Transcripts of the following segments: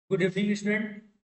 Good evening student.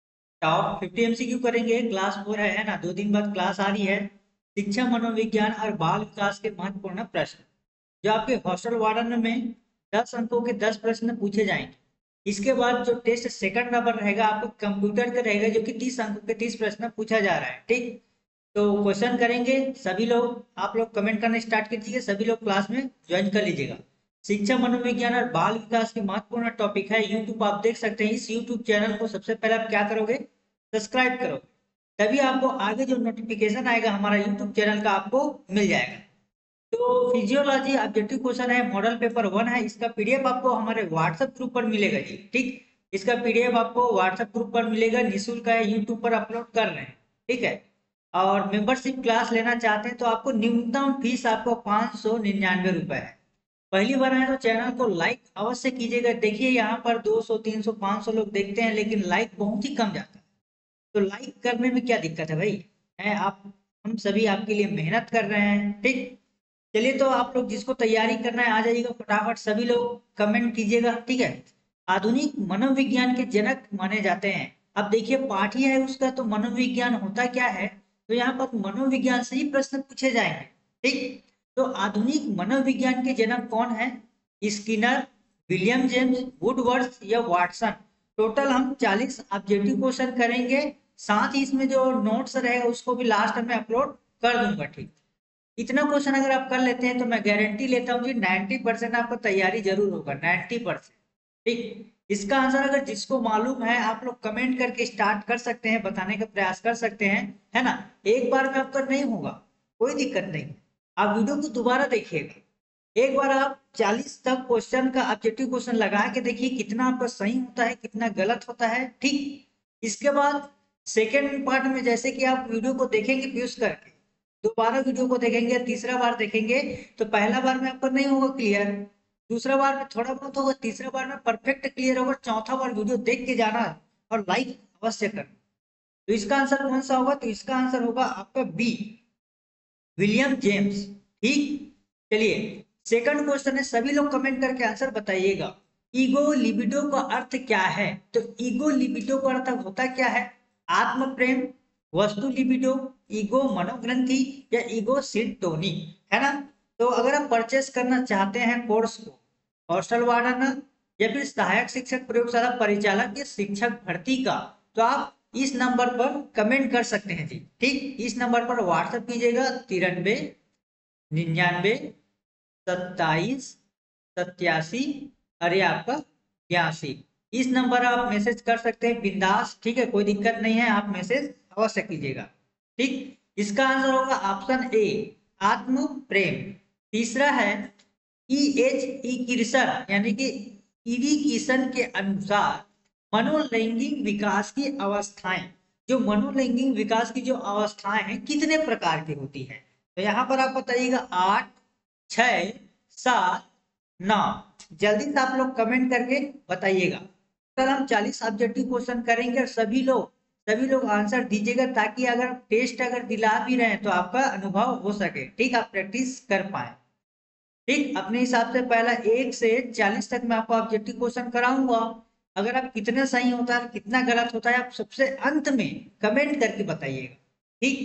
Top 50 MCQ करेंगे। Class 4 है ना, 2 दिन बाद क्लास आ रही है। शिक्षा मनोविज्ञान और बाल विकास के महत्वपूर्ण प्रश्न जो आपके हॉस्टल वार्डन में 10 अंकों के 10 प्रश्न पूछे जाएंगे। इसके बाद जो टेस्ट सेकंड नंबर रहेगा आपको कंप्यूटर का रहेगा, जो कि 30 अंकों के 30 प्रश्न पूछा जा रहा है। ठीक, तो क्वेश्चन करेंगे सभी लोग। आप लोग कमेंट करना स्टार्ट कीजिए, सभी लोग क्लास में ज्वाइन कर लीजिएगा। शिक्षा मनोविज्ञान और बाल विकास की महत्वपूर्ण टॉपिक है। यूट्यूब आप देख सकते हैं। इस यूट्यूब चैनल को सबसे पहले आप क्या करोगे, सब्सक्राइब करोगे, तभी आपको आगे जो नोटिफिकेशन आएगा हमारा यूट्यूब चैनल का आपको मिल जाएगा। तो फिजियोलॉजी ऑब्जेक्टिव क्वेश्चन है, मॉडल पेपर 1 है। इसका पीडीएफ आपको हमारे व्हाट्सएप ग्रुप पर मिलेगा जी। ठीक, इसका पीडीएफ आपको व्हाट्सएप ग्रुप पर मिलेगा, निःशुल्क है, यूट्यूब पर अपलोड कर रहे हैं। ठीक है, और मेंबरशिप क्लास लेना चाहते हैं तो आपको न्यूनतम फीस आपको 599 रुपए है। पहली बार आए तो चैनल को लाइक अवश्य कीजिएगा। देखिए यहाँ पर 200 300 500 लोग देखते हैं, लेकिन लाइक बहुत ही कम जाता है। तो लाइक करने में क्या दिक्कत है भाई, है आप, हम सभी आपके लिए मेहनत कर रहे हैं। ठीक, चलिए तो आप लोग जिसको तैयारी करना है आ जाइएगा फटाफट, सभी लोग कमेंट कीजिएगा। ठीक है, आधुनिक मनोविज्ञान के जनक माने जाते हैं। अब देखिए पाठ ही है उसका, तो मनोविज्ञान होता क्या है, तो यहाँ पर मनोविज्ञान से ही प्रश्न पूछे जाएंगे। ठीक, तो आधुनिक मनोविज्ञान के जनक कौन है, स्किनर, विलियम जेम्स, वुडवर्थ या वाटसन। टोटल हम 40 ऑब्जेक्टिव क्वेश्चन करेंगे। साथ ही इसमें जो नोट्स रहेगा उसको भी लास्ट में अपलोड कर दूंगा। ठीक, इतना क्वेश्चन अगर आप कर लेते हैं तो मैं गारंटी लेता हूँ जी 90% आपका तैयारी जरूर होगा, 90%। ठीक, इसका आंसर अगर जिसको मालूम है आप लोग कमेंट करके स्टार्ट कर सकते हैं, बताने का प्रयास कर सकते हैं, है ना। एक बार में आपका नहीं होगा, कोई दिक्कत नहीं। आप वीडियो को दोबारा देखिएगा। एक बार आप 40 तक क्वेश्चन का ऑब्जेक्टिव क्वेश्चन लगा के देखिए कितना आपका सही होता है, कितना गलत होता है। ठीक, इसके बाद सेकेंड पार्ट में जैसे कि आप वीडियो को देखेंगे व्यूज करके, दोबारा वीडियो को देखेंगे, तीसरा बार देखेंगे, तो पहला बार में आपका नहीं होगा क्लियर, दूसरा बार में थोड़ा बहुत होगा, तीसरा बार में परफेक्ट क्लियर होगा, चौथा बार वीडियो देख के जाना और लाइक अवश्य करना। तो इसका आंसर कौन सा होगा, तो इसका आंसर होगा आपका बी, विलियम जेम्स। ठीक, चलिए सेकंड क्वेश्चन है, सभी लोग कमेंट करके आंसर बताइएगा। ईगो लिबिडो का अर्थ क्या है, तो ईगो लिबिडो का अर्थ होता क्या है, आत्म प्रेम, वस्तु लिबिडो, ईगो मनोग्रंथि या ईगो सिंटोनी, है ना। तो अगर आप परचेस करना चाहते हैं कोर्स को, हॉस्टल वार्डन या फिर सहायक शिक्षक प्रयोगशाला परिचालक या शिक्षक भर्ती का, तो आप इस नंबर पर कमेंट कर सकते हैं जी। ठीक, इस नंबर पर व्हाट्सएप कीजिएगा 93 99 27 87, अरे आपका 82। इस नंबर आप मैसेज कर सकते हैं बिंदास। ठीक है, कोई दिक्कत नहीं है, आप मैसेज अवश्य कीजिएगा। ठीक, इसका आंसर होगा ऑप्शन ए, आत्म प्रेम। तीसरा है किर्सन, यानी कि इरिकिसन के अनुसार मनोलैंगिक विकास की अवस्थाएं, जो मनोलैंगिक विकास की जो अवस्थाएं हैं कितने प्रकार की होती है, तो यहाँ पर आप बताइएगा 8, 6, 7, 9। जल्दी से आप लोग कमेंट करके बताइएगा। कल हम 40 ऑब्जेक्टिव क्वेश्चन करेंगे और सभी लोग आंसर दीजिएगा, ताकि अगर टेस्ट अगर दिला भी रहे हैं तो आपका अनुभव हो सके। ठीक, आप प्रैक्टिस कर पाए। ठीक, अपने हिसाब से पहला 1 से 40 तक मैं आपको ऑब्जेक्टिव क्वेश्चन कराऊंगा। अगर आप कितना सही होता है कितना गलत होता है आप सबसे अंत में कमेंट करके बताइएगा। ठीक,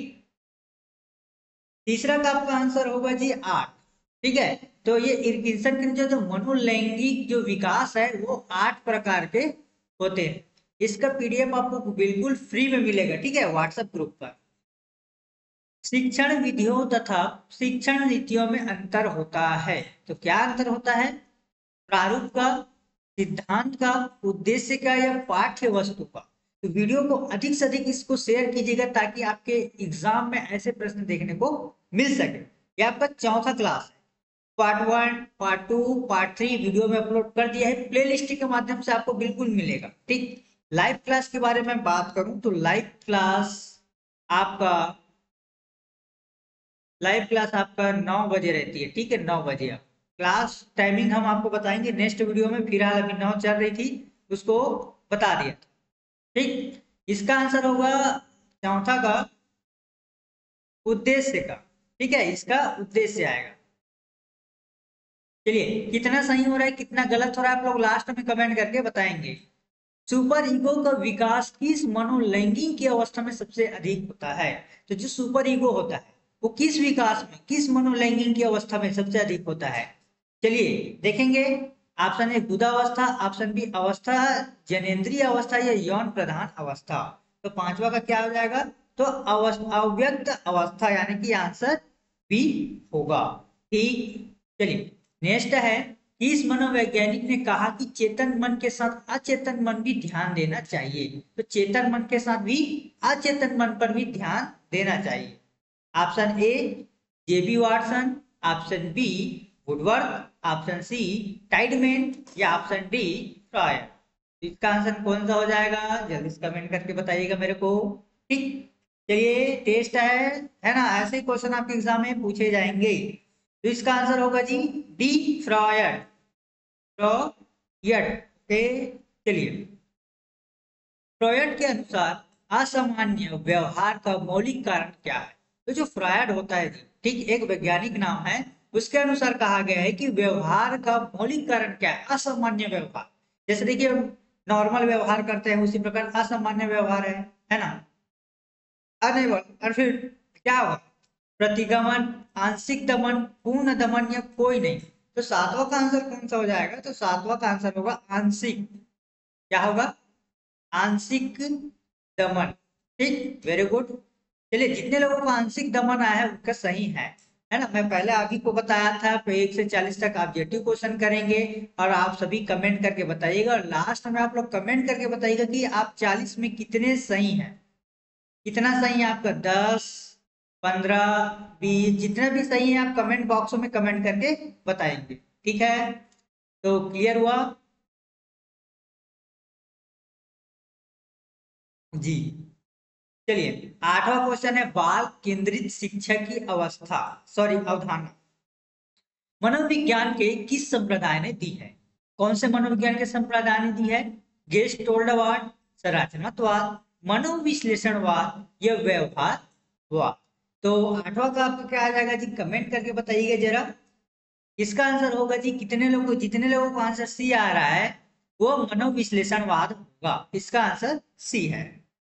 तीसरा का आपका आंसर होगा जी 8। ठीक है, तो ये इर्किन्सन के जो मनोलैंगिक जो विकास है वो 8 प्रकार के होते हैं। इसका पीडीएफ आपको बिल्कुल फ्री में मिलेगा। ठीक है, व्हाट्सएप ग्रुप पर। शिक्षण विधियों तथा शिक्षण नीतियों में अंतर होता है, तो क्या अंतर होता है, प्रारूप का, सिद्धांत का, उद्देश्य का या पाठ्य वस्तु का। तो वीडियो को अधिक से अधिक इसको शेयर कीजिएगा, ताकि आपके एग्जाम में ऐसे प्रश्न देखने को मिल सके। ये आपका चौथा क्लास है। पार्ट 1, पार्ट 2, पार्ट 3 वीडियो में अपलोड कर दिया है, प्ले लिस्ट के माध्यम से आपको बिल्कुल मिलेगा। ठीक, लाइव क्लास के बारे में बात करूं तो आपका लाइव क्लास आपका 9 बजे रहती है। ठीक है, 9 बजे। आप क्लास टाइमिंग हम आपको बताएंगे नेक्स्ट वीडियो में, फिलहाल अभी 9 चल रही थी उसको बता दिया। ठीक, इसका आंसर होगा चौथा का उद्देश्य का। ठीक है, इसका उद्देश्य आएगा। चलिए कितना सही हो रहा है कितना गलत हो रहा है आप लोग लास्ट में कमेंट करके बताएंगे। सुपर ईगो का विकास किस मनोलैंगिक की अवस्था में सबसे अधिक होता है? तो जो सुपर ईगो होता है वो किस विकास में, किस मनोलैंगिक की अवस्था में सबसे अधिक होता है? चलिए देखेंगे। ऑप्शन ए बुधावस्था, ऑप्शन बी अवस्था जनेन्द्रीय अवस्था या यौन प्रधान अवस्था। तो पांचवा का क्या हो जाएगा? तो अव्यक्त अवस्था, यानी कि आंसर बी होगा। ठीक, चलिए नेक्स्ट है। इस मनोवैज्ञानिक ने कहा कि चेतन मन के साथ अचेतन मन भी ध्यान देना चाहिए। तो चेतन मन के साथ भी अचेतन मन पर भी ध्यान देना चाहिए। Option A JB Watson, option B Woodworth, option C Tiedemann या ऑप्शन डी फ्रॉयड। इसका आंसर कौन सा हो जाएगा? जल्दी से कमेंट करके बताइएगा मेरे को। ठीक, चलिए टेस्ट है ना, ऐसे ही क्वेश्चन आपके एग्जाम में पूछे जाएंगे। तो इसका आंसर होगा जी डी फ्रॉयड। फ्रॉयड, चलिए फ्रॉयड के अनुसार असामान्य व्यवहार का मौलिक कारण क्या है? तो जो फ्रॉयड होता है जी, ठीक, एक वैज्ञानिक नाम है, उसके अनुसार कहा गया है कि व्यवहार का मौलिक कारण क्या है? असामान्य व्यवहार। जैसे देखिए नॉर्मल व्यवहार करते हैं उसी प्रकार असामान्य व्यवहार है ना। अनेबल, और फिर क्या होगा? प्रतिगमन, आंशिक दमन, पूर्ण दमन या कोई नहीं। तो सातवां का आंसर कौन सा हो जाएगा? तो सातवां का आंसर होगा आंशिक। क्या होगा? आंशिक दमन। ठीक, वेरी गुड। चलिए जितने लोगों को आंशिक दमन आया है उनका सही है ना। मैं पहले आप ही को बताया था, तो 1 से 40 तक ऑब्जेक्टिव क्वेश्चन करेंगे और आप सभी कमेंट करके बताइएगा, और लास्ट में आप लोग कमेंट करके बताइएगा कि आप 40 में कितने सही हैं। कितना सही है आपका? 10, 15, 20, जितना भी सही है आप कमेंट बॉक्स में कमेंट करके बताएंगे। ठीक है, तो क्लियर हुआ जी। चलिए आठवां क्वेश्चन है, बाल केंद्रित शिक्षा की अवस्था, सॉरी अवधारणा मनोविज्ञान के किस संप्रदाय ने दी है? कौन से मनोविज्ञान के संप्रदाय ने दी है? गेस्टोल्डवाद, संरचनात्मकवाद, मनोविश्लेषणवाद या व्यवहारवाद। तो आठवां का आपका क्या आ जाएगा जी? कमेंट करके बताइएगा जरा। इसका आंसर होगा जी, जितने लोगों को आंसर सी आ रहा है वो मनोविश्लेषणवाद होगा। इसका आंसर सी है।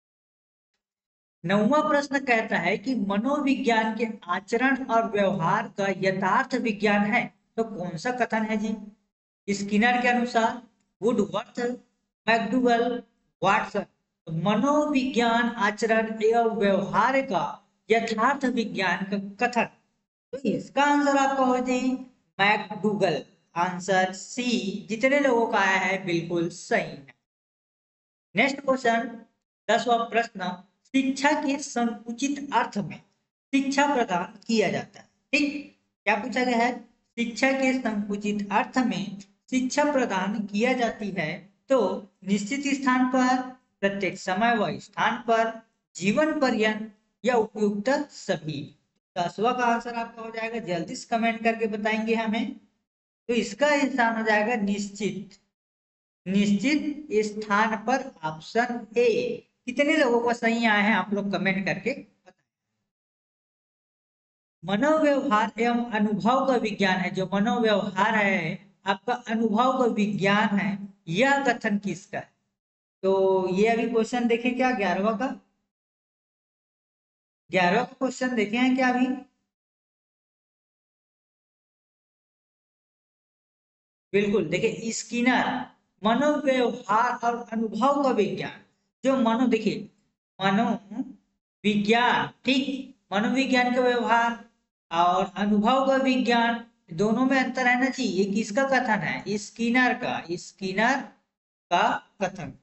नौवां प्रश्न कहता है कि मनोविज्ञान के आचरण और व्यवहार का यथार्थ विज्ञान है। तो कौन सा कथन है जी? स्किनर के अनुसार, वुडवर्थ, मैकडूगल, वाटसन। तो मनोविज्ञान आचरण एवं व्यवहार का यथार्थ विज्ञान का कथन, तो इसका आंसर आपका हो जाए मैकडूगल। आंसर सी जितने लोगों का आया है बिल्कुल सही है। नेक्स्ट क्वेश्चन, 10वां प्रश्न, शिक्षा के संकुचित अर्थ में शिक्षा प्रदान किया जाता है। ठीक, क्या पूछा गया है? शिक्षा के संकुचित अर्थ में शिक्षा प्रदान किया जाती है तो निश्चित स्थान पर, प्रत्येक समय व स्थान पर, जीवन पर्यंत या उपयुक्त सभी। 10वां का आंसर आपका हो जाएगा, जल्दी से कमेंट करके बताएंगे हमें। तो इसका स्थान हो जाएगा निश्चित, निश्चित स्थान पर, ऑप्शन ए। कितने लोगों को सही आए हैं आप लोग कमेंट करके बताएं। मनोव्यवहार एवं अनुभव का विज्ञान है, जो मनोव्यवहार है आपका अनुभव का विज्ञान है, यह कथन किसका है? तो ये अभी क्वेश्चन देखें क्या 11वां का? 11वां का क्वेश्चन देखे हैं क्या अभी? बिल्कुल, देखिए स्किनर मनोव्यवहार और अनुभव का विज्ञान, जो मनो देखिए मनो विज्ञान, ठीक, मनोविज्ञान का व्यवहार और अनुभव का विज्ञान, दोनों में अंतर है ना जी। ये किसका कथन है? स्किनर का, स्किनर का कथन।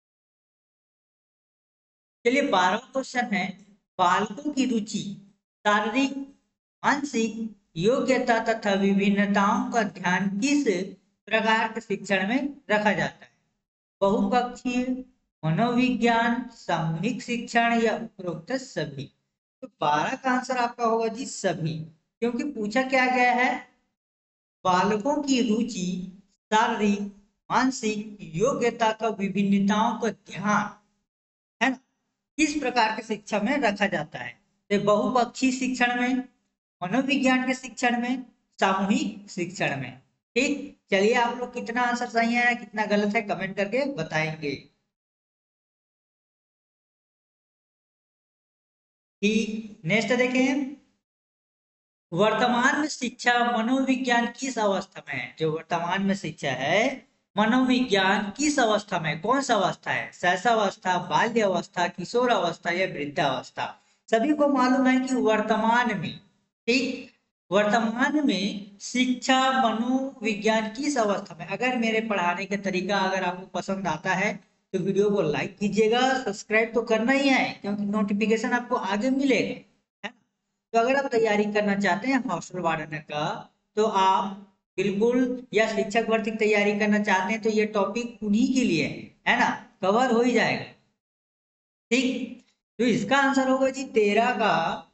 चलिए 12वां क्वेश्चन है, बालकों की रुचि शारीरिक, मानसिक योग्यता तथा विभिन्नताओं का ध्यान किस प्रकार के शिक्षण में रखा जाता है? बहुपक्षीय, मनोविज्ञान, सामूहिक शिक्षण या उपरोक्त सभी। तो 12 का आंसर आपका होगा जी सभी, क्योंकि पूछा क्या गया है? बालकों की रुचि शारीरिक, मानसिक योग्यता का विभिन्नताओं का ध्यान, है ना, किस प्रकार के शिक्षा में रखा जाता है? तो बहुपक्षीय शिक्षण में, मनोविज्ञान के शिक्षण में, सामूहिक शिक्षण में। ठीक, चलिए आप लोग कितना आंसर सही है कितना गलत है कमेंट करके बताएंगे। ठीक, नेक्स्ट देखें, वर्तमान में शिक्षा मनोविज्ञान किस अवस्था में है? जो वर्तमान में शिक्षा है मनोविज्ञान किस अवस्था में, कौन सा अवस्था है? शैशवावस्था, बाल्य अवस्था, किशोर अवस्था या वृद्धावस्था? सभी को मालूम है कि वर्तमान में, ठीक, वर्तमान में शिक्षा मनोविज्ञान किस अवस्था में। अगर मेरे पढ़ाने का तरीका अगर आपको पसंद आता है तो वीडियो को लाइक कीजिएगा, सब्सक्राइब तो करना ही है क्योंकि नोटिफिकेशन आपको आगे मिलेगा, है ना। तो अगर आप तैयारी करना चाहते हैं हॉस्टल वार्डन का तो आप बिल्कुल, या शिक्षक भर्ती की तैयारी करना चाहते हैं तो ये टॉपिक उन्हीं के लिए है ना, कवर हो ही जाएगा। ठीक, तो इसका आंसर होगा जी 13 का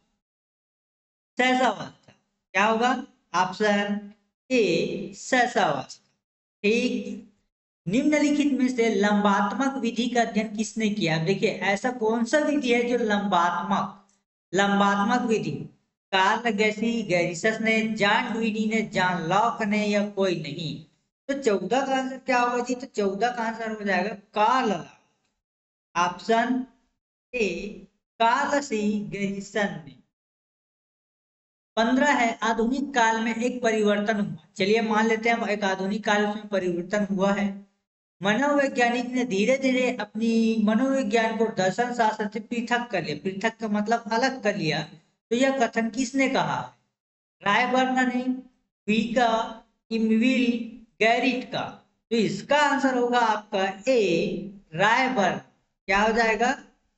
सहसावस्था। क्या होगा? ऑप्शन ए सहसावस्था। ठीक, निम्नलिखित में से लंबात्मक विधि का अध्ययन किसने किया? देखिए ऐसा कौन सा विधि है जो लंबात्मक, लंबात्मक विधि, कार्ल गैरिसस ने, जॉन डुइनी ने, जॉन लॉक ने, या कोई नहीं? तो 14 का आंसर क्या होगा जी? तो 14 का आंसर हो जाएगा Carl Locke. Option A Carl C Garrison ने। 15 है, आधुनिक काल में एक परिवर्तन हुआ। चलिए मान लेते हैं एक आधुनिक काल में परिवर्तन हुआ है। मनोवैज्ञानिक ने धीरे धीरे अपनी मनोविज्ञान को दर्शन शास्त्र से पृथक कर लिया। पृथक का मतलब अलग कर लिया। तो यह कथन किसने कहा? रायबर्न ने, वीका, इमविल, गैरिट का? तो इसका आंसर होगा आपका ए रायबर्न। क्या हो जाएगा?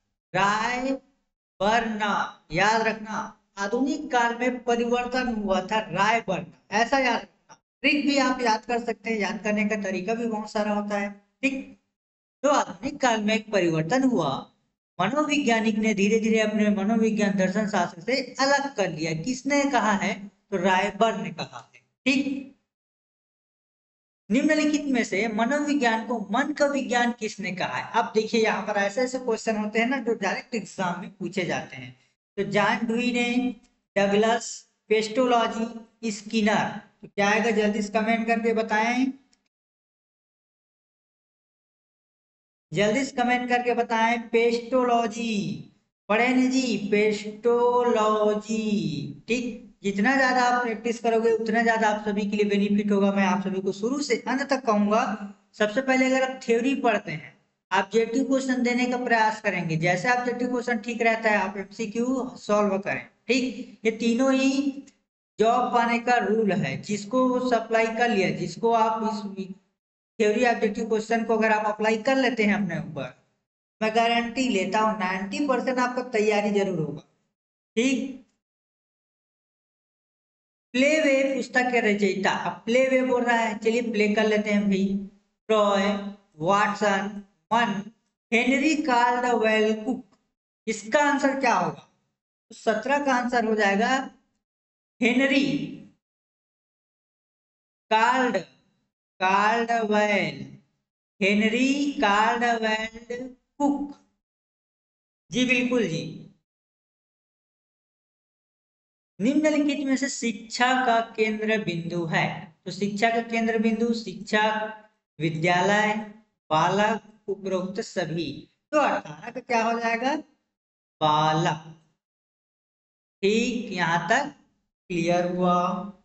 रायबर्न। याद रखना, आधुनिक काल में परिवर्तन हुआ था रायबर्न, ऐसा याद रखना। ट्रिक भी आप याद कर सकते हैं, याद करने का तरीका भी बहुत सारा होता है। ठीक, तो आधुनिक काल में एक परिवर्तन हुआ, मनोवैज्ञानिक ने धीरे धीरे अपने मनोविज्ञान दर्शन शास्त्र से अलग कर लिया। किसने कहा है? तो रायबर्न ने कहा है। ठीक, निम्नलिखित में से मनोविज्ञान को मन का विज्ञान किसने कहा है? अब देखिए यहाँ पर ऐसे ऐसे क्वेश्चन होते हैं ना जो डायरेक्ट एग्जाम में पूछे जाते हैं। तो जॉन डुई ने, डगलस, पेस्टोलॉजी, स्किनर? तो क्या आएगा? जल्दी से कमेंट करके बताएं, जल्दी से कमेंट करके बताएं। पेस्टोलॉजी पढ़े नहीं जी? पेस्टोलॉजी। ठीक, जितना ज्यादा आप प्रैक्टिस करोगे उतना ज्यादा आप सभी के लिए बेनिफिट होगा। मैं आप सभी को शुरू से अंत तक कहूंगा, सबसे पहले अगर आप थ्योरी पढ़ते हैं, ऑब्जेक्टिव क्वेश्चन देने का प्रयास करेंगे। जैसे ऑब्जेक्टिव क्वेश्चन ठीक रहता है आप एमसीक्यू सॉल्व करें। ठीक, ये तीनों ही जॉब पाने का रूल है। जिसको सप्लाई कर लिया, जिसको आप इस थ्योरी ऑब्जेक्टिव क्वेश्चन को अगर आप अप्लाई कर लेते हैं अपने ऊपर, मैं गारंटी लेता हूँ 90% आपका तैयारी जरूर होगा। ठीक, प्ले वे पुस्तक के रचयिता, अब प्ले वे बोल रहा है, चलिए प्ले कर लेते हैं भाई। ट्रॉय, वाटसन, मन, हेनरी कार्लवेल कुक? इसका आंसर क्या होगा? 17 का आंसर हो जाएगा Henry Carl Caldwell, Henry Caldwell Cook. जी बिल्कुल जी। निम्नलिखित में से शिक्षा का केंद्र बिंदु है? तो शिक्षा का केंद्र बिंदु, शिक्षा, विद्यालय, बालक, उपरोक्त सभी। तो 18 का क्या हो जाएगा? बालक। ठीक, यहां तक क्लियर हुआ।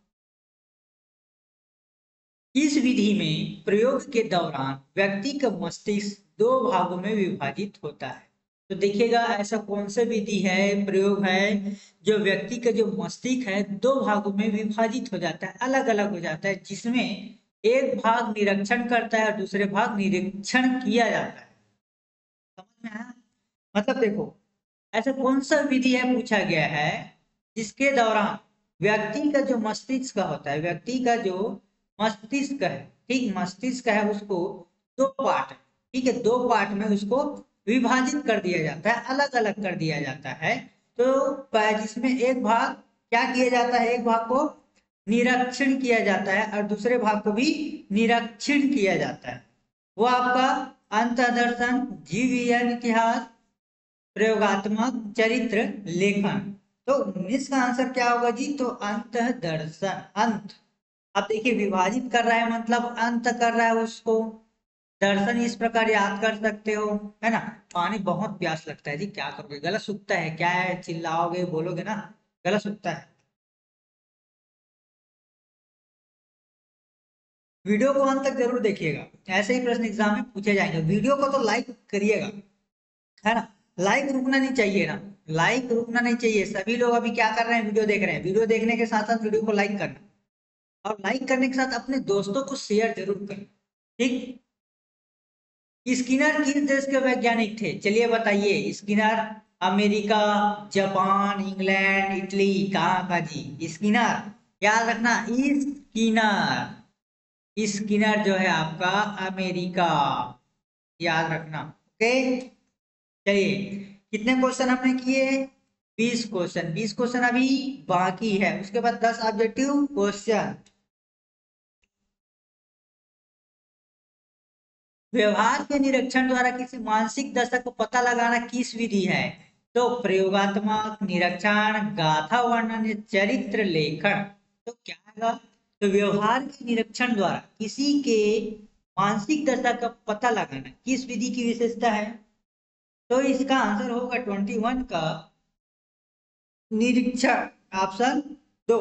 इस विधि में प्रयोग के दौरान व्यक्ति का मस्तिष्क दो भागों में विभाजित होता है। तो देखिएगा ऐसा कौन सा विधि है, प्रयोग है, जो व्यक्ति का जो मस्तिष्क है दो भागों में विभाजित हो जाता है, अलग अलग हो जाता है, जिसमें एक भाग निरीक्षण करता है और दूसरे भाग निरीक्षण किया जाता है। समझ में आया? मतलब देखो ऐसा कौन सा विधि है पूछा गया है जिसके दौरान व्यक्ति का जो मस्तिष्क का होता है, व्यक्ति का जो मस्तिष्क है, ठीक, मस्तिष्क है उसको दो पार्ट, ठीक है, दो पार्ट में उसको विभाजित कर दिया जाता है, अलग अलग कर दिया जाता है। तो जिसमें एक भाग क्या किया जाता है, एक भाग को निरीक्षण किया जाता है और दूसरे भाग को भी निरीक्षण किया जाता है। वो आपका अंतर्दर्शन, जीव विज्ञान, इतिहास, प्रयोगात्मक, चरित्र, लेखन। तो 19 का आंसर क्या होगा जी? तो अंत दर्शन, अंत। अब देखिए विभाजित कर रहा है मतलब अंत कर रहा है उसको, दर्शन इस प्रकार याद कर सकते हो, है ना। पानी बहुत प्यास लगता है जी, क्या करोगे, गला सूखता है, क्या है, चिल्लाओगे बोलोगे ना, गला सूखता है। वीडियो को अंत तक जरूर देखिएगा, ऐसे ही प्रश्न एग्जाम में पूछे जाएंगे। वीडियो को तो लाइक करिएगा, है ना। लाइक रुकना नहीं चाहिए ना, लाइक रुकना नहीं चाहिए। सभी लोग अभी क्या कर रहे हैं, वीडियो देख रहे हैं, वीडियो देखने के साथ साथ वीडियो को लाइक करना, और लाइक करने के साथ अपने दोस्तों को शेयर जरूर करें, ठीक। स्किनर किस देश के वैज्ञानिक थे, चलिए बताइए। Skinner America, Japan, England, Italy, कहाँ का जी स्किनर, याद रखना। स्किनर, स्किनर जो है आपका अमेरिका, याद रखना, ओके। चलिए, कितने क्वेश्चन हमने किए, 20 क्वेश्चन। 20 क्वेश्चन अभी बाकी है, उसके बाद 10 ऑब्जेक्टिव क्वेश्चन। व्यवहार के निरीक्षण द्वारा किसी मानसिक दशा को पता लगाना किस विधि है, तो प्रयोगात्मक निरीक्षण, गाथा वर्णन या चरित्र लेखन। तो क्या होगा, तो व्यवहार के निरीक्षण द्वारा किसी के मानसिक दशा का पता लगाना किस विधि की विशेषता है, तो इसका आंसर होगा 21 का निरीक्षण, ऑप्शन 2।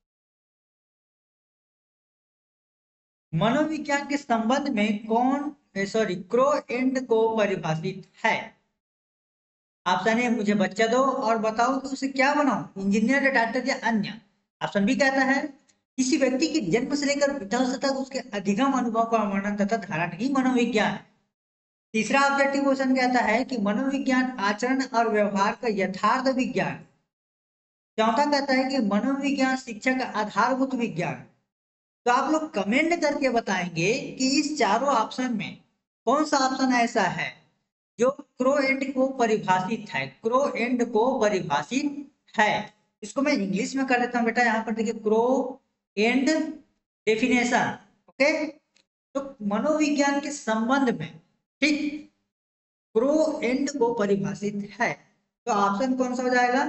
मनोविज्ञान के संबंध में कौन, सॉरी, क्रो एंड को परिभाषित है। ऑप्शन ए, मुझे बच्चा दो और बताओ कि उसे क्या बनाओ, इंजीनियर या डॉक्टर या अन्य। ऑप्शन बी कहता है किसी व्यक्ति के जन्म से लेकर वृद्धावस्था तक उसके अधिगम अनुभव का वर्णन तथा धारण ही मनोविज्ञान है। तीसरा ऑब्जेक्टिव क्वेश्चन कहता है कि मनोविज्ञान आचरण और व्यवहार का यथार्थ विज्ञान। चौथा कहता है कि मनोविज्ञान शिक्षा का आधारभूत विज्ञान। तो आप लोग कमेंट करके बताएंगे कि इस चारों ऑप्शन में कौन सा ऑप्शन ऐसा है जो क्रो एंड को परिभाषित है, क्रो एंड को परिभाषित है। इसको मैं इंग्लिश में कर देता हूं बेटा, यहाँ पर देखिए, क्रो एंड डेफिनेशन, ओके। तो मनोविज्ञान के संबंध में, ठीक, क्रो एंड को परिभाषित है। तो ऑप्शन कौन सा हो जाएगा,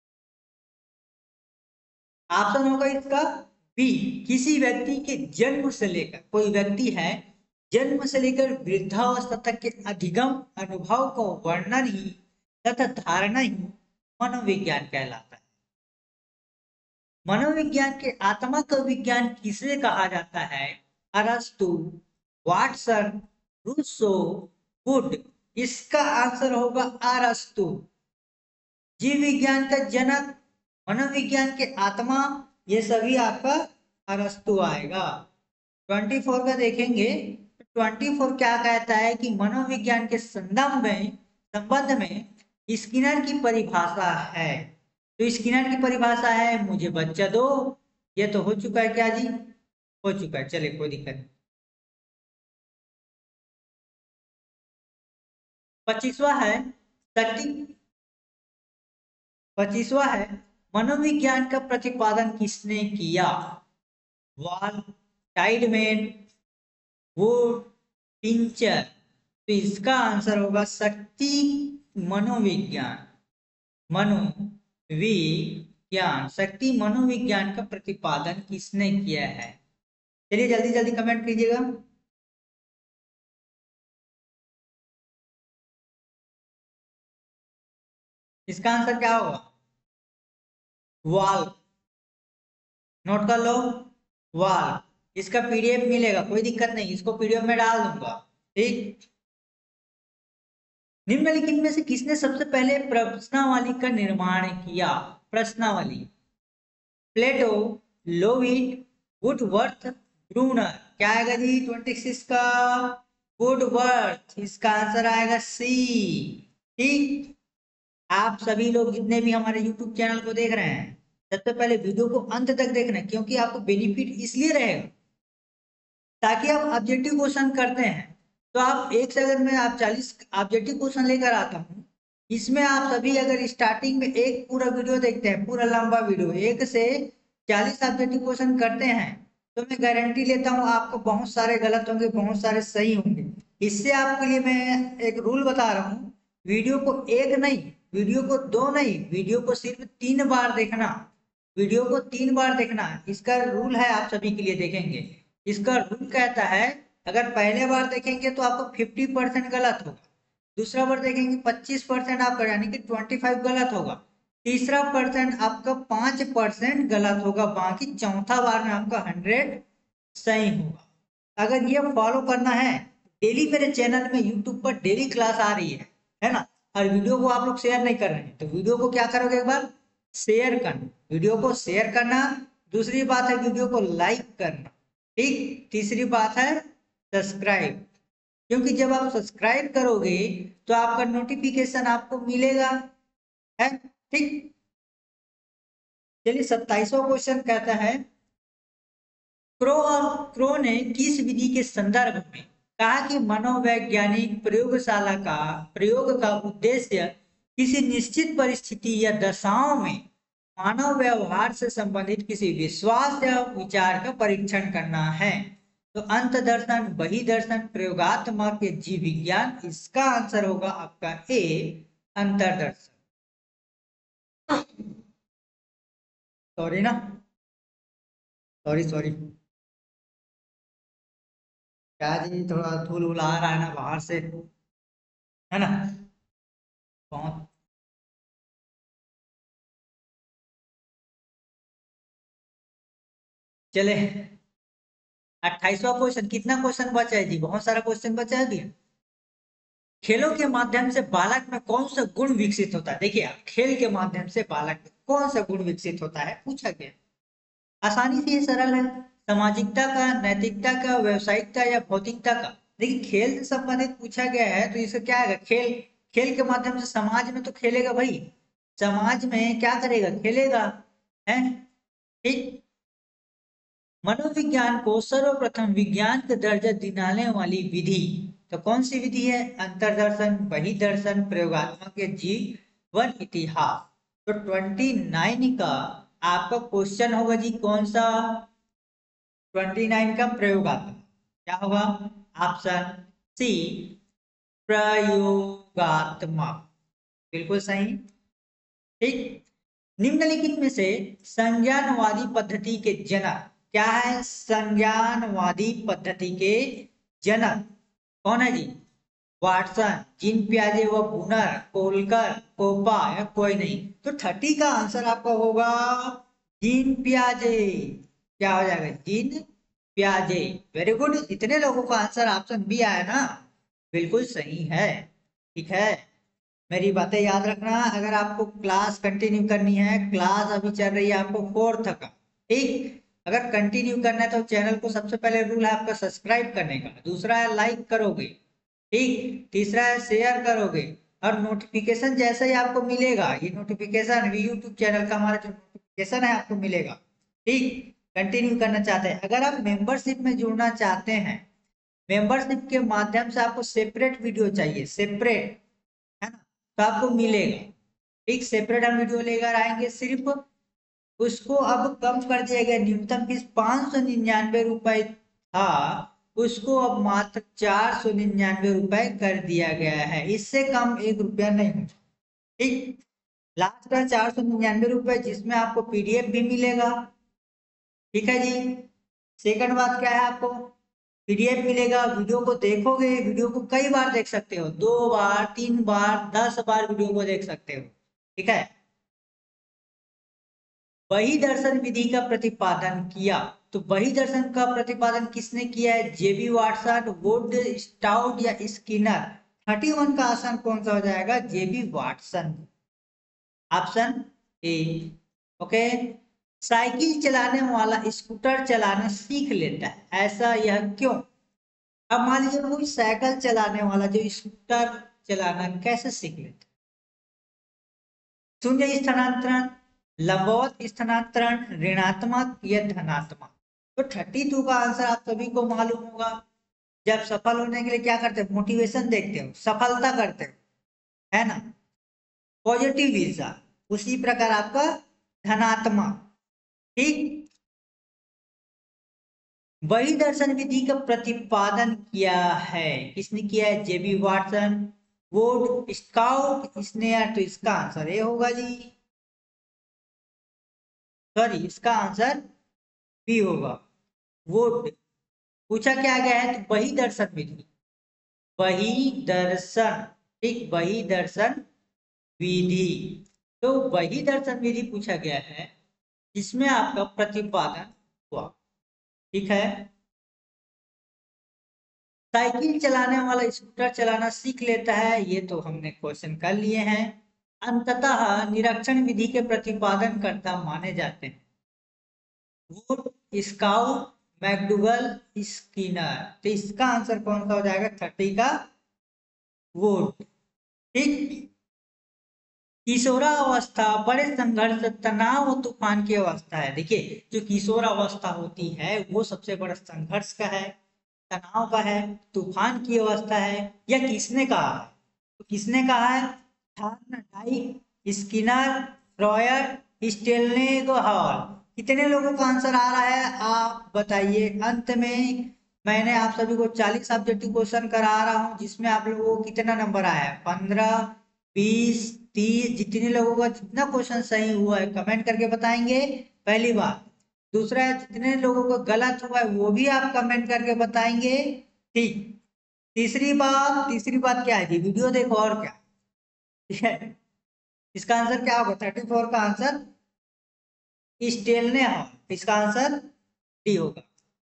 ऑप्शन होगा इसका बी, किसी व्यक्ति के जन्म से लेकर, कोई व्यक्ति है जन्म से लेकर वृद्धावस्था तक के अधिगम अनुभव को वर्णन ही तथा धारणा ही मनोविज्ञान कहलाता है। मनोविज्ञान के आत्मा का विज्ञान किसे कहा जाता है, अरस्तु, वाटसन, रूसो, वुड। इसका आंसर होगा अरस्तु। जीव विज्ञान का जनक, मनोविज्ञान के आत्मा, ये सभी आपका अरस्तु आएगा। 24 का देखेंगे, 24 क्या कहता है कि मनोविज्ञान के संबंध में स्किनर की परिभाषा है। तो स्किनर की परिभाषा है मुझे बच्चा दो, ये तो हो चुका है क्या जी, हो चुका है, चलिए कोई दिक्कत नहीं। 25वां है शक्ति, 25वां है मनोविज्ञान का प्रतिपादन किसने किया, वॉल, टाइडमैन, वुड, पिंचर। तो इसका आंसर होगा शक्ति मनोविज्ञान, मनोविज्ञान, शक्ति मनोविज्ञान का प्रतिपादन किसने किया है। चलिए जल्दी जल्दी कमेंट कीजिएगा। इसका आंसर क्या होगा, वॉल, नोट कर लो, वॉल। इसका पीडीएफ मिलेगा, कोई दिक्कत नहीं, इसको पीडीएफ में डाल दूंगा, ठीक। निम्नलिखित में से किसने सबसे पहले प्रश्नावली का निर्माण किया, प्रश्नावली, प्लेटो, लोविट, वुडवर्थ, ब्रूनर। क्या आएगा जी 26 का, वुडवर्थ। इसका आंसर आएगा सी, ठीक। आप सभी लोग जितने भी हमारे YouTube चैनल को देख रहे हैं, सबसे पहले वीडियो को अंत तक देखना, क्योंकि आपको बेनिफिट इसलिए रहेगा ताकि आप ऑब्जेक्टिव क्वेश्चन करते हैं तो आप एक से, अगर मैं आप 40 ऑब्जेक्टिव क्वेश्चन लेकर आता हूँ, इसमें आप सभी अगर स्टार्टिंग में एक पूरा वीडियो देखते हैं, पूरा लंबा वीडियो 1 से 40 ऑब्जेक्टिव क्वेश्चन करते हैं, तो मैं गारंटी लेता हूँ आपको बहुत सारे गलत होंगे, बहुत सारे सही होंगे। इससे आपके लिए मैं एक रूल बता रहा हूँ, वीडियो को एक नहीं, वीडियो को दो नहीं, वीडियो को सिर्फ 3 बार देखना, वीडियो को 3 बार देखना, इसका रूल है, आप सभी के लिए देखेंगे। इसका रूल कहता है अगर पहले बार देखेंगे तो आपको 50% गलत होगा, दूसरा बार देखेंगे 25% आपका यानी कि 25 गलत होगा, तीसरा परसेंट आपका 5% गलत होगा, बाकी चौथा बार में आपका 100 सही होगा। अगर ये फॉलो करना है, डेली मेरे चैनल में यूट्यूब पर डेली क्लास आ रही है ना, और वीडियो को आप लोग शेयर नहीं कर रहे हैं तो वीडियो को क्या करोगे, एक बार शेयर करना, वीडियो को शेयर करना, दूसरी बात है वीडियो को लाइक करना, ठीक, तीसरी बात है सब्सक्राइब, क्योंकि जब आप सब्सक्राइब करोगे तो आपका नोटिफिकेशन आपको मिलेगा, है ठीक। चलिए 27वां क्वेश्चन कहता है, क्रो ने किस विधि के संदर्भ में कहा कि मनोवैज्ञानिक प्रयोग का उद्देश्य किसी निश्चित परिस्थिति या दशाओं में मानव व्यवहार से संबंधित किसी विश्वास या विचार का परीक्षण करना है। तो अंत दर्शन, बही दर्शन, प्रयोगात्मक जीव विज्ञान, इसका आंसर होगा आपका ए, अंतर्दर्शन। सॉरी ना, सॉरी क्या जी, थोड़ा धूल उल आ रहा है ना बाहर से, है ना, बहुत। चले 28वां क्वेश्चन, कितना क्वेश्चन बचा है जी, बहुत सारा क्वेश्चन बचा है भैया। खेलों के माध्यम से बालक में कौन सा गुण विकसित होता है, देखिए आप, खेल के माध्यम से बालक में कौन सा गुण विकसित होता है पूछा गया, आसानी से ये सरल है, सामाजिकता का, नैतिकता का, व्यवसायिकता या भौतिकता का। देखिए खेल से संबंधित पूछा गया है तो इसका क्या है, खेल, खेल के माध्यम से समाज में तो खेलेगा भाई, समाज में क्या करेगा, खेलेगा, है ठीक। मनोविज्ञान को सर्वप्रथम विज्ञान का दर्जा दिलाने वाली विधि, तो कौन सी विधि है, अंतर्दर्शन, बहिर्दर्शन, प्रयोगात्मक या जीवन इतिहास। तो 29 का आपका क्वेश्चन होगा जी कौन सा, 29 का प्रयोगात्मक, क्या होगा, ऑप्शन सी, प्रयोगात्मक, बिल्कुल सही, ठीक। निम्नलिखित में से संज्ञानवादी पद्धति के जनक क्या है, संज्ञानवादी पद्धति के जनक कौन है जी, वाटसन, जीन पियाजे व बुनर, कोलकर, कोपा या कोई नहीं। तो 30 का आंसर आपका होगा जीन पियाजे, क्या हो जाएगा, जीन पियाजे। वेरी गुड, इतने लोगों का आंसर ऑप्शन बी आया ना, बिल्कुल सही है, ठीक है। मेरी बातें याद रखना, अगर आपको क्लास कंटिन्यू करनी है, क्लास अभी चल रही है आपको 4th का, ठीक, अगर कंटिन्यू करना है तो चैनल को सबसे पहले रूल है आपका सब्सक्राइब करने का, दूसरा है लाइक करोगे, ठीक, तीसरा है शेयर करोगे, और नोटिफिकेशन जैसे ही आपको मिलेगा, ये नोटिफिकेशन यूट्यूब चैनल का हमारा जो नोटिफिकेशन है आपको मिलेगा, ठीक। कंटिन्यू करना चाहते हैं, अगर आप मेंबरशिप में जुड़ना चाहते हैं, मेंबरशिप के माध्यम से आपको सेपरेट वीडियो चाहिए, सेपरेट, है ना, तो आपको मिलेगा, ठीक, सेपरेट हम वीडियो लेकर आएंगे, सिर्फ उसको अब कम कर दिया गया, न्यूनतम फीस 599 रुपए था, उसको अब मात्र 499 रुपए कर दिया गया है, इससे कम 1 रुपया नहीं होगा, ठीक। लास्ट का 499 रुपए, जिसमें आपको पीडीएफ भी मिलेगा, ठीक है जी। सेकंड बात क्या है, आपको पीडीएफ मिलेगा, वीडियो को देखोगे, वीडियो को कई बार देख सकते हो, 2 बार, 3 बार, 10 बार वीडियो को देख सकते हो, ठीक है। वही दर्शन विधि का प्रतिपादन किया, तो वही दर्शन का प्रतिपादन किसने किया है, जेबी वाटसन, वुड स्टाउट या स्किनर। 31 का आसन कौन सा हो जाएगा, JB Watson, option A, okay. Cycle चलाने वाला स्कूटर चलाना सीख लेता है, ऐसा यह क्यों। अब मान लीजिए कोई साइकिल चलाने वाला जो स्कूटर चलाना कैसे सीख लेता है, शून्य स्थानांतरण, लंबवत स्थानांतरण, ऋणात्मक या धनात्मक। तो 32 का आंसर आप सभी को मालूम होगा, जब सफल होने के लिए क्या करते हो, मोटिवेशन देखते हो, सफलता करते हो, है ना, पॉजिटिव ऊर्जा, उसी प्रकार आपका धनात्मक, ठीक। वही दर्शन विधि का प्रतिपादन किया है, किसने किया है, जेबी वाटसन, वुड स्काउट, स्नेयर। तो इसका आंसर ये होगा जी, सॉरी, इसका आंसर बी होगा, वुड पूछा क्या गया है, तो वही दर्शन विधि, वही दर्शन, ठीक, वही दर्शन विधि। तो वही दर्शन विधि पूछा गया है जिसमें आपका प्रतिपादन हुआ, ठीक है। साइकिल चलाने वाला स्कूटर चलाना सीख लेता है, ये तो हमने क्वेश्चन कर लिए हैं। अंततः निरीक्षण विधि के प्रतिपादन करता माने जाते हैं वुड, स्काउट, मैकडूगल, स्किनर। तो इसका आंसर कौन सा हो जाएगा, 30 का वुड, ठीक। किशोरावस्था बड़े संघर्ष, तनाव और तूफान की अवस्था है। देखिए जो किशोरावस्था होती है वो सबसे बड़ा संघर्ष का है, तनाव का है, तूफान की अवस्था है। यह किसने कहा है, तो किसने कहा है, थॉर्नडाइक, स्किनर, फ्रॉयड, स्टेल्नेगहॉल। कितने लोगों का आंसर आ रहा है आप बताइए। अंत में मैंने आप सभी को 40 ऑब्जेक्टिव क्वेश्चन करा रहा हूं जिसमें आप लोगों को कितना नंबर आया है, 15, 20, 30। जितने लोगों का जितना क्वेश्चन सही हुआ है कमेंट करके बताएंगे, पहली बात। दूसरा, जितने लोगों को गलत हुआ है वो भी आप कमेंट करके बताएंगे, ठीक। तीसरी बात क्या है जी, वीडियो देखो और क्या, ठीक है। इसका आंसर क्या होगा, 34 का आंसर स्टेलने हॉल, इसका आंसर डी होगा।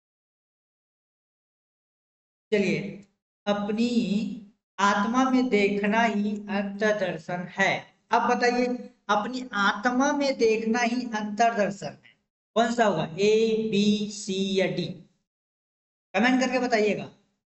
चलिए, अपनी आत्मा में देखना ही अंतर्दर्शन है। अब बताइए, अपनी आत्मा में देखना ही अंतर्दर्शन है, कौन सा होगा, ए, बी, सी या डी, कमेंट करके बताइएगा।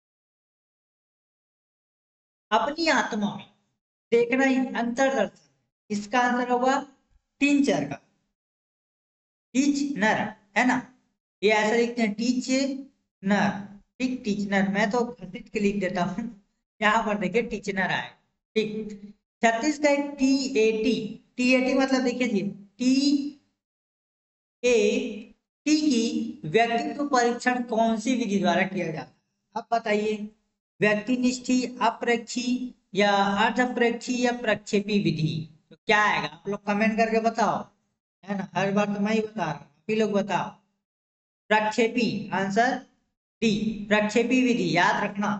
अपनी आत्मा में देखना ही अंतर्दर्शन, इसका आंसर होगा टीचर का, टीच नर, है ना। ये ऐसा लिखते हैं टीच नर, ठीक, टीचनर। मैं तो घसीट के लिख देता हूँ, यहाँ पर देखिए टीचनर आए, ठीक। 36 का एक टी 80, टी 80 मतलब देखिए जी, टी ए टी की व्यक्तित्व परीक्षण कौन सी विधि द्वारा किया जाता है, अब बताइए। व्यक्तिनिष्ठ, अप्रेक्षी या अर्धप्रेक्षी या प्रक्षेपी विधि, तो क्या आएगा आप लोग कमेंट करके बताओ, है ना। हर बार तो मैं ही बता रहा हूँ, आप ही लोग बताओ। प्रक्षेपी, आंसर डी, प्रक्षेपी विधि, याद रखना।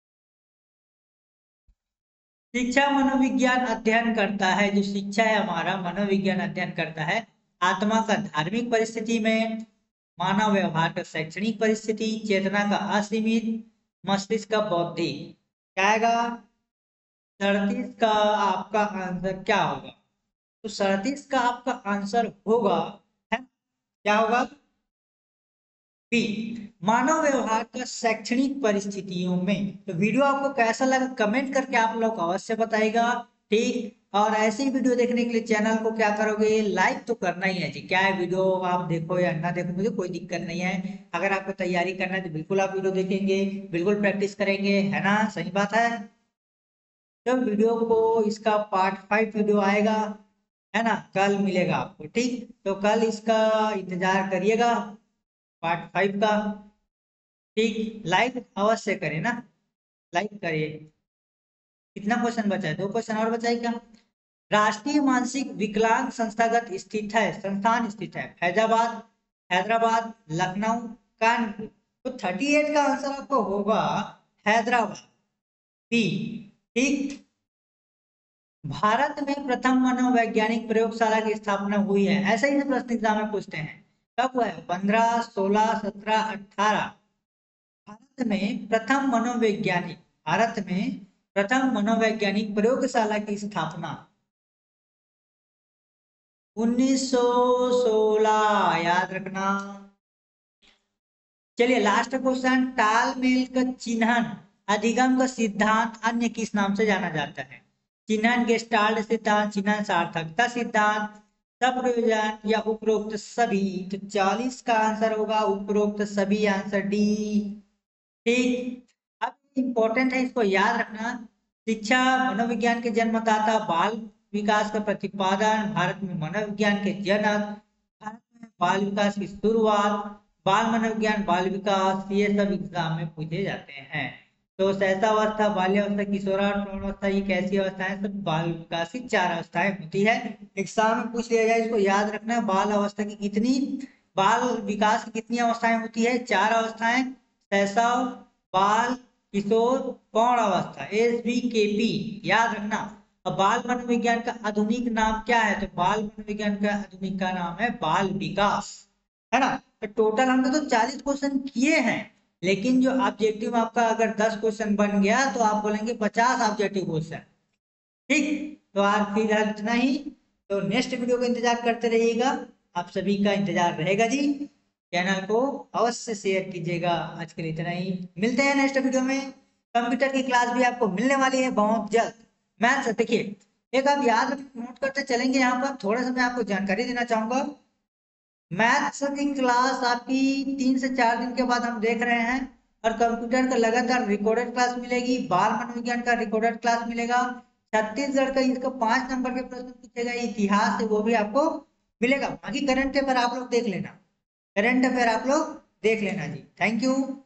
शिक्षा मनोविज्ञान अध्ययन करता है, जो शिक्षा है हमारा मनोविज्ञान अध्ययन करता है आत्मा का धार्मिक परिस्थिति में, मानव व्यवहार का शैक्षणिक परिस्थिति, चेतना का असीमित, मस्तिष्क का बौद्धिक। क्या आएगा, 37 का आपका आंसर क्या होगा, तो 37 का आपका आंसर होगा, है क्या होगा, बी, मानव व्यवहार का शैक्षणिक परिस्थितियों में। तो वीडियो आपको कैसा लगा कमेंट करके आप लोग अवश्य बताइएगा, ठीक। और ऐसी वीडियो देखने के लिए चैनल को क्या करोगे, लाइक तो करना ही है जी। क्या है, वीडियो आप देखो या ना देखो मुझे कोई दिक्कत नहीं है, अगर आपको तैयारी करना है तो बिल्कुल आप वीडियो देखेंगे, बिल्कुल प्रैक्टिस करेंगे, है ना, सही बात है। तो वीडियो को, इसका पार्ट 5 वीडियो आएगा, है ना, कल मिलेगा आपको, ठीक। तो कल इसका इंतजार करिएगा, पार्ट 5 का, ठीक। लाइक अवश्य करें ना, लाइक करिए। कितना क्वेश्चन बचा है, 2 क्वेश्चन और बचा है क्या। राष्ट्रीय मानसिक विकलांग संस्थागत स्थित है, संस्थान स्थित है फैजाबाद, हैदराबाद, लखनऊ, कानपुर। तो 38 का आंसर आपको होगा हैदराबाद, बी, ठीक। भारत में प्रथम मनोवैज्ञानिक प्रयोगशाला की स्थापना हुई है, ऐसा ही प्रश्न एग्जाम में पूछते हैं, कब हुआ है, 15, 16, 17, 18। भारत में प्रथम मनोवैज्ञानिक प्रयोगशाला की स्थापना 1916, याद रखना। चलिए लास्ट क्वेश्चन, तालमेल का चिन्हन, अधिगम का सिद्धांत अन्य किस नाम से जाना जाता है, चिन्हन गेस्टाल्ट सिद्धांत, चिन्हन सार्थकता सिद्धांत, सप्रयोजन या उपरोक्त सभी। तो 40 का आंसर होगा उपरोक्त सभी, आंसर डी, ठीक। अब इंपॉर्टेंट है, इसको याद रखना। शिक्षा मनोविज्ञान के जन्मदाता, बाल विकास का प्रतिपादन, भारत में मनोविज्ञान के जनक, भारत में बाल विकास की शुरुआत, बाल मनोविज्ञान, बाल विकास, ये सब एग्जाम में पूछे जाते हैं। तो सहसावस्था, बाल्यावस्था, किशोरावस्था, ये कैसी अवस्था है, सब बाल विकास की 4 अवस्थाएं होती है। एग्जाम में पूछ लिया जाए, इसको याद रखना, बाल अवस्था की कितनी, बाल विकास की कितनी अवस्थाएं होती है, 4 अवस्थाएं। शैशव, बाल, किशोर, प्रौढ़ अवस्था, SBKP याद रखना। अब बाल मनोविज्ञान का आधुनिक नाम क्या है? तो बाल मनोविज्ञान का आधुनिक का नाम है बाल विकास, है ना। तो टोटल हमने तो 40 क्वेश्चन किए हैं, लेकिन जो ऑब्जेक्टिव आपका अगर 10 क्वेश्चन बन गया तो आप बोलेंगे 50 ऑब्जेक्टिव क्वेश्चन। ठीक, तो आज फिलहाल इतना ही। तो नेक्स्ट वीडियो का इंतजार करते रहिएगा, आप सभी का इंतजार रहेगा जी। चैनल को अवश्य शेयर कीजिएगा। आज के लिए इतना ही, मिलते हैं नेक्स्ट वीडियो में। कंप्यूटर की क्लास भी आपको मिलने वाली है बहुत जल्द। मैथ्स देखिए, एक आप याद नोट करते चलेंगे, यहाँ पर थोड़ा सा मैं आपको जानकारी देना चाहूंगा। मैथ्स की क्लास आपकी 3 से 4 दिन के बाद हम देख रहे हैं, और कंप्यूटर का लगातार रिकॉर्डेड क्लास मिलेगी, बाल मनोविज्ञान का रिकॉर्डेड क्लास मिलेगा, छत्तीसगढ़ का इसका 5 नंबर के प्रश्न पूछेगा, इतिहास से वो भी आपको मिलेगा। बाकी करंट अफेयर आप लोग देख लेना, करंट अफेयर आप लोग देख लेना जी। Thank you.